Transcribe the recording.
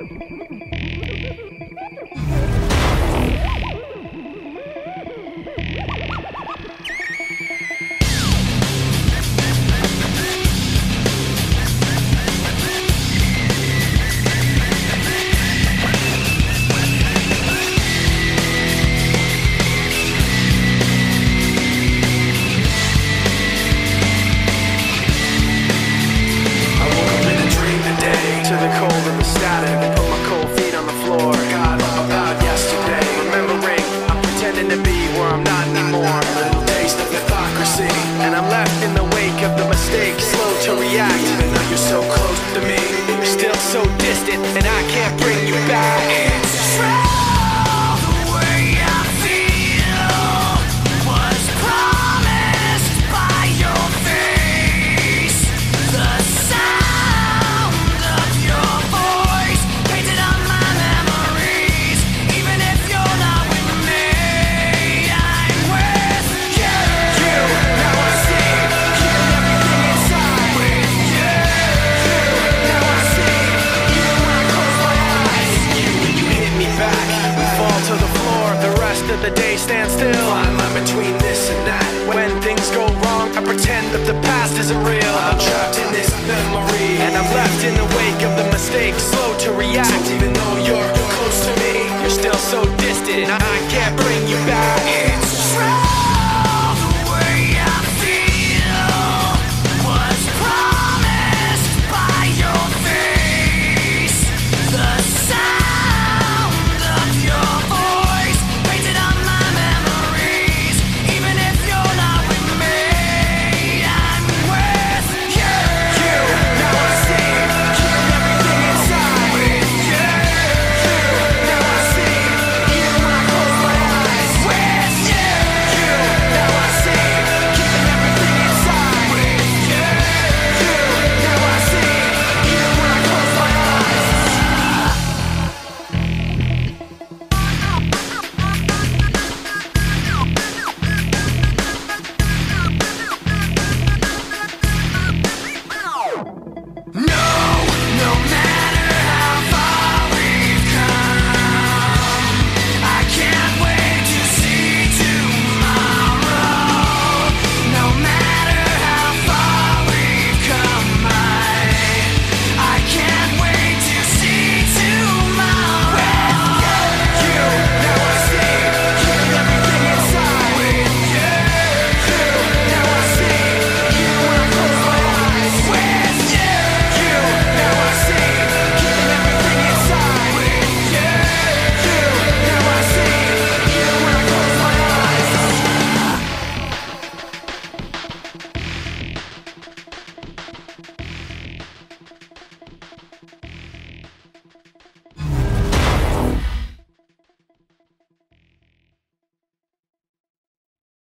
And I'm left in the wake of the mistake, slow to react. Even though you're so close to me, you're still so distant, and I can't bring you back. It's true, the way I feel was promised by your face. The sound of your voice painted on my memories. Even if you're not with me, I'm with you. Now I see everything inside. With you. Now I see even when I close my eyes. You hit me back, we fall to the floor. The rest of the day stands still. Fine line between this and that. When things go wrong, I pretend that the past isn't real. I'm trapped in this memory, and I'm left in the wake of the mistake, slow to react. Even though you're close to me, you're still so distant.